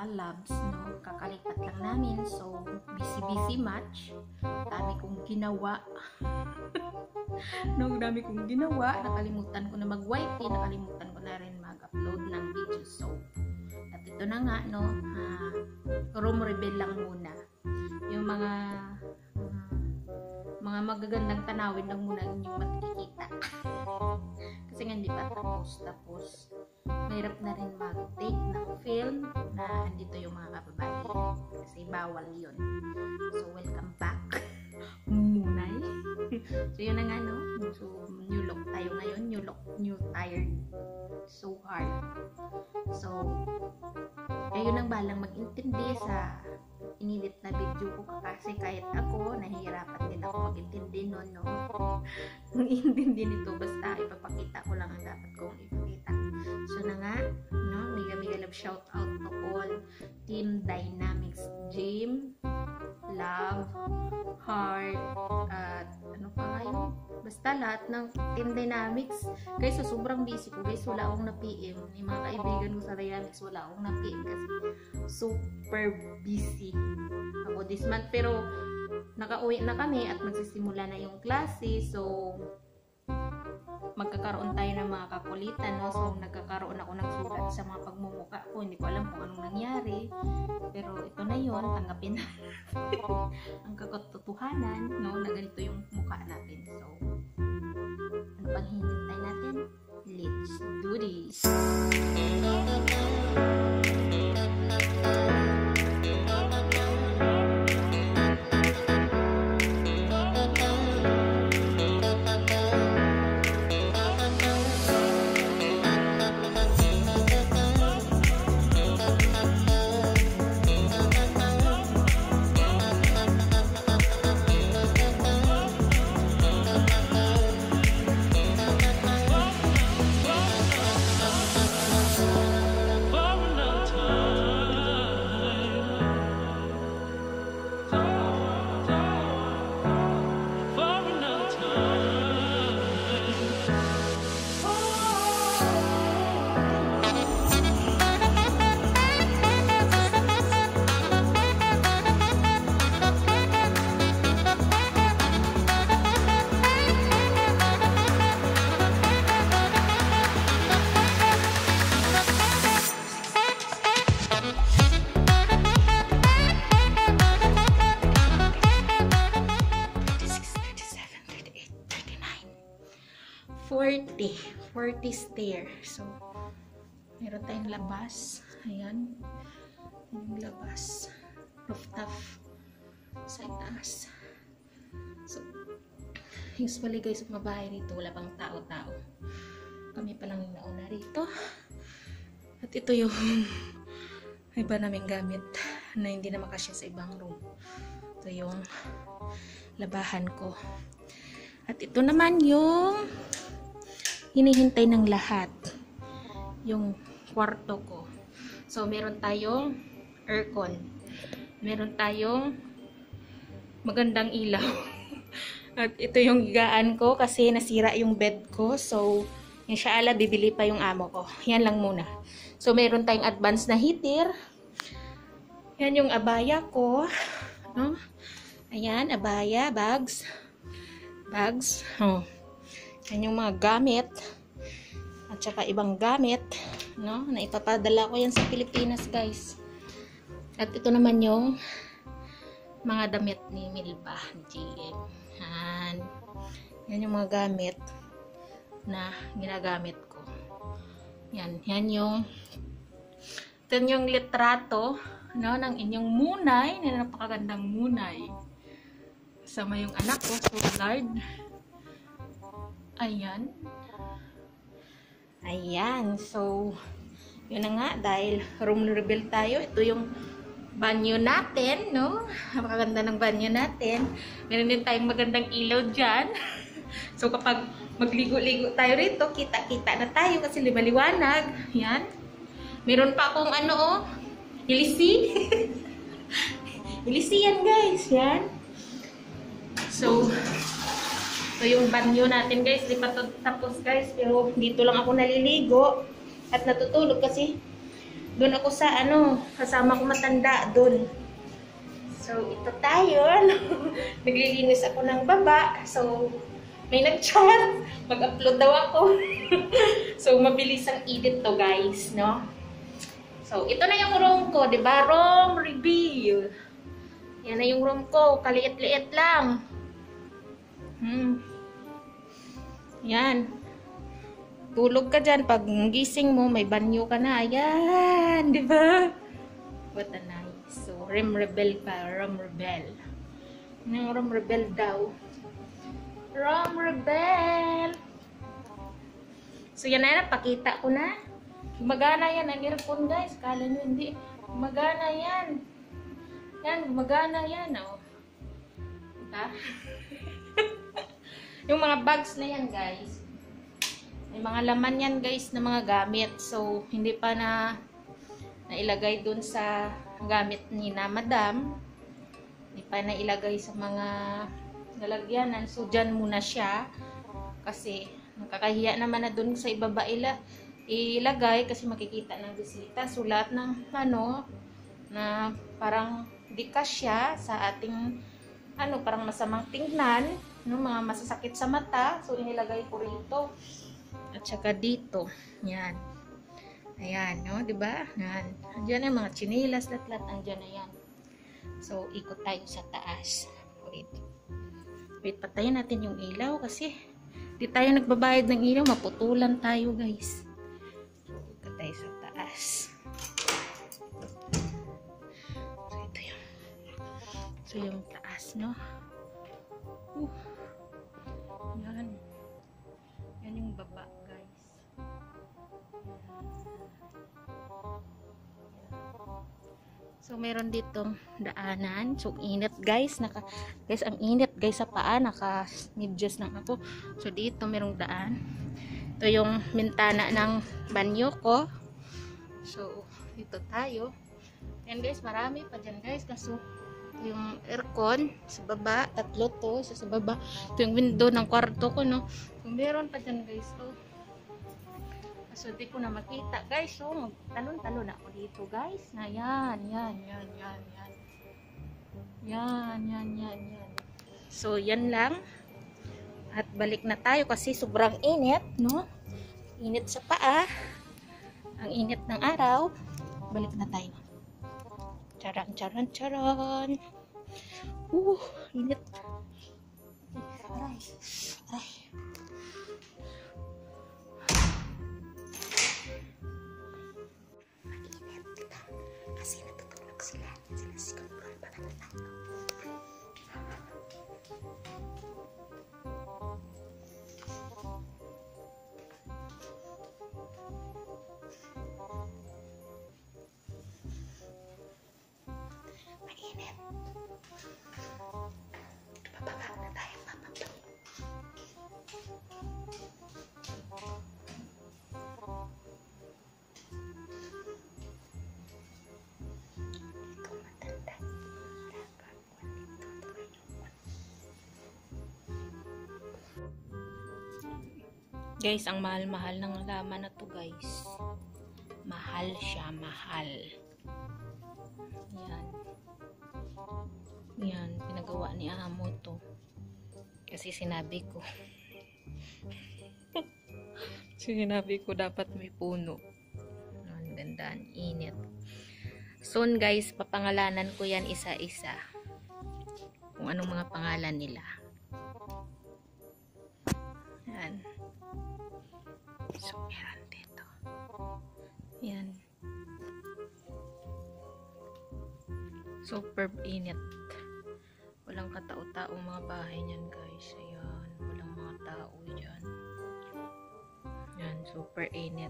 labs, no? Kakalipat lang namin. So, busy much. Dami kong ginawa. No, dami kong ginawa. Nakalimutan ko na mag-wifi. Nakalimutan ko na rin mag-upload ng video. So, at ito na nga, no? Room reveal lang muna. Yung mga magagandang tanawin lang muna inyong makikita. Kasi nga hindi pa tapos. Mahirap na rin mag-take ng film na andito yung mga kababae. Kasi bawal yun. So, welcome back. Munay. So, yun na nga, no? So, new look tayo ngayon. New tired. So hard. So, kayo nang balang mag-intindi sa inedit na video ko kasi kahit ako, nahihirapan din ako mag-intindi nun, no? Ang intindi nito, basta ipapakita ko lang ang dapat kong ipakita. So na nga, no? Mega love shout out to all Team Dynamics Gym, Love, Heart, at ano pa nga yun? Basta lahat ng Team Dynamics. Guys, so sobrang busy ko. Guys, wala akong na-PM. Yung mga kaibigan ko sa Dynamics, wala akong na-PM kasi super busy ako this month. Pero, nakauwi na kami at magsisimula na yung klase. So, magkakaroon tayo ng mga kakulitan, no? So, nagkakaroon ako ng sulat sa mga pagmumuka ko. Hindi ko alam kung anong nangyari. Pero, ito na yun. Tanggapin na ang katotohanan, no? Na ganito yung mukha natin. So, ano pang hinintay natin? Let's do this! Forty stair. So, meron tayong labas. Ayan. Yung labas. Rooftop. Sa itaas. So, usually guys, sa mga bahay rito, wala pang tao-tao. Kami pa lang yung nauna rito. At ito yung iba naming gamit na hindi na makasya sa ibang room. Ito yung labahan ko. At ito naman yung hinihintay ng lahat, yung kwarto ko. So, meron tayong aircon. Meron tayong magandang ilaw. At ito yung higaan ko kasi nasira yung bed ko. So, inshallah, bibili pa yung amo ko. Yan lang muna. So, meron tayong advance na heater. Yan yung abaya ko. No? Ayan, abaya, bags. Oh. Yan yung mga gamit at saka ibang gamit, no, na ipapadala ko yan sa Pilipinas, guys. At ito naman yung mga damit ni Milba, ni GM. Yan yung mga gamit na ginagamit ko. Yan yung litrato, no, ng inyong munay, na napakagandang munay. Kasama yung anak ko, so Lord. Ayan. So, yun na nga, dahil room reveal tayo. Ito yung banyo natin, no? Napakaganda ng banyo natin. Meron din tayong magandang ilaw dyan. So, kapag magligo-ligo tayo rito, kita-kita na tayo kasi maliwanag. Yan. Meron pa akong ilisi. Ilisi yan, guys. Yan. So, ito yung banyo natin, guys. Di pa tapos, guys. Pero dito lang ako naliligo at natutulog kasi Doon ako sa ano, kasama ko matanda doon. So, ito tayo. Naglilinis ako ng baba. So, may nag-chat. Mag-upload daw ako. So, mabilis ang edit to, guys, no? So, ito na yung room ko, di ba? Room reveal. Yan na yung room ko. Kaliit-liit lang. Yan. Tulog ka dyan. Pag gising mo, may banyo ka na. Ayan. Di ba? What a nice. So, room rebel pa. Room rebel. Yung room rebel daw. Room rebel. So, yan na. Pakita ko na. Gumagana yan. Ang earphone, guys. Kala nyo hindi. Gumagana yan. Yan. Gumagana yan. Oh. Diba? Yung mga bags na yan, guys. May mga laman yan, guys, na mga gamit. So, hindi pa na nailagay dun sa gamit ni na madam. Hindi pa nailagay sa mga lalagyanan. So, dyan muna siya. Kasi, nakakahiya naman na dun sa ibaba ilagay kasi makikita ng bisita. So, lahat ng ano, na parang di kasya sa ating, ano, parang masamang tingnan, no, mga masasakit sa mata. So, inilagay ko rito. At saka dito. Yan. Ayan, no? Diba? Yan. Andiyan yung mga chinilas, lahat andiyan na yan. So, ikot tayo sa taas. Wait. Wait, patayin natin yung ilaw kasi di tayo nagbabayad ng ilaw. Maputulan tayo, guys. So, ikot tayo sa taas. So, ito yung taas, no? Yan. Yan yung baba, guys. So, meron ditong daanan. So, init, guys. Guys, ang init, guys, sa paa. Naka-medyas lang ako. So, dito merong daan. Ito yung bintana ng banyo ko. So, dito tayo. And guys, marami pa dyan, guys. Kaso, yung aircon sa baba, tatlo to, isa sa baba. Ito yung window ng kwarto ko, no. So, meron pa dyan, guys. So, di ko na makita, guys. So, magtalon-talon ako dito, guys. Na yan. So, yan lang. At balik na tayo kasi sobrang init, no. Init sa paa. Ang init ng araw. Balik na tayo. Charan. Init. Aray. Mainit. Kasi natutulog sila. Sinasikapuran pa na tayo. Mainit. Bababa na tayo, bababa. Ito matanda. Guys, ang mahal-mahal ng laman na to, guys. Mahal siya, mahal. Yan, pinagawa ni amo to. Kasi sinabi ko. Sinabi ko dapat may puno. Ang ganda, ang init. Soon, guys, papangalanan ko yan isa-isa. Kung anong mga pangalan nila. Yan. So, meron dito. Yan. Superb init. Walang katao-taong mga bahay niyan, guys. Ayan. Walang mga tao dyan. Yan. Super init.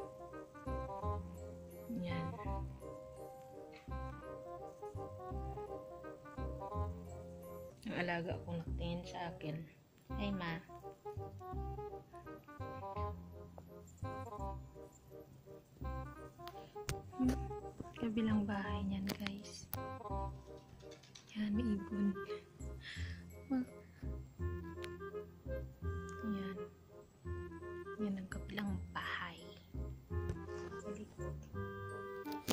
Yan. Ang alaga akong nakatingin sa akin. Ay, ma. Kabilang bahay niyan, guys. Yan, may ibon. Yan. Yan ang kabilang bahay.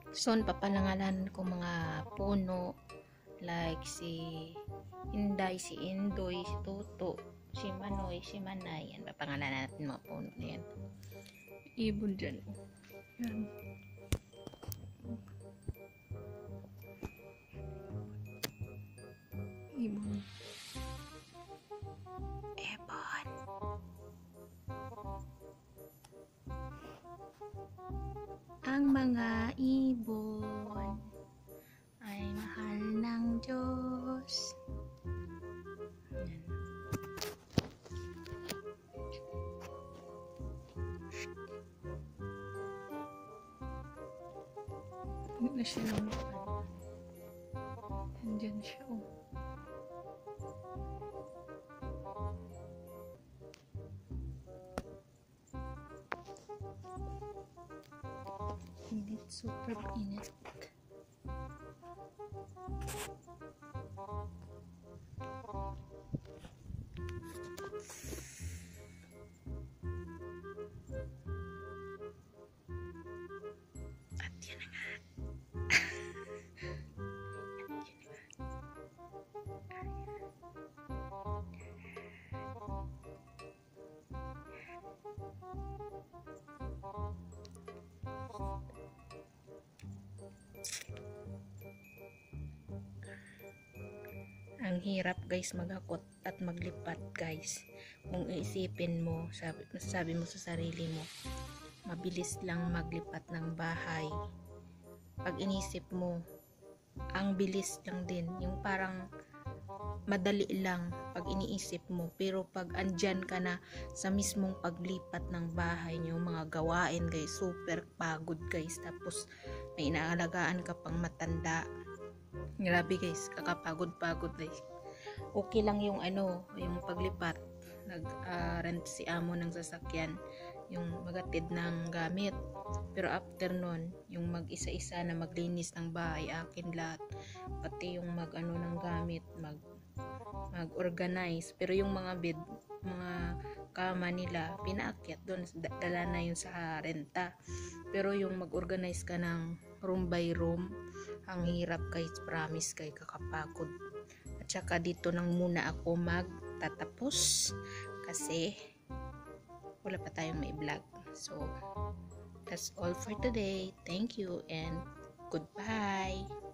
Soon papalangalan ko mga puno like si Inday, si Indoy, si Tuto, si Manoy, si Manay. Yan, papangalanan natin mga puno na yan. Ibon dyan. Yan. Ibon. Ibon. Ang mga ibon ay mahal ng Diyos. Yan. Hindi na siya naman. Nandyan siya, oh. Init, super init. At yan na nga. Ang hirap guys maghakot at maglipat guys. Kung iisipin mo, sabi mo sa sarili mo, mabilis lang maglipat ng bahay. Pag inisip mo, ang bilis lang din. Yung parang madali lang pag iniisip mo. Pero pag andyan ka na sa mismong paglipat ng bahay nyo, mga gawain guys, super pagod guys. Tapos may inaalagaan ka pang matanda. Grabe guys, kakapagod-pagod guys. Okay lang yung yung paglipat. Nag-rent si amo ng sasakyan, yung magatid ng gamit. Pero after nun, yung mag-isa-isa na maglinis ng bahay, akin lahat. Pati yung ng gamit, mag-organize. Pero yung mga bed, mga kama nila, pinaakyat doon, dala na yun sa renta. Pero yung mag-organize ka ng room by room, ang hirap guys, promise kay kakapagod. At saka dito nang muna ako magtatapos kasi wala pa tayong may vlog. So that's all for today. Thank you and goodbye.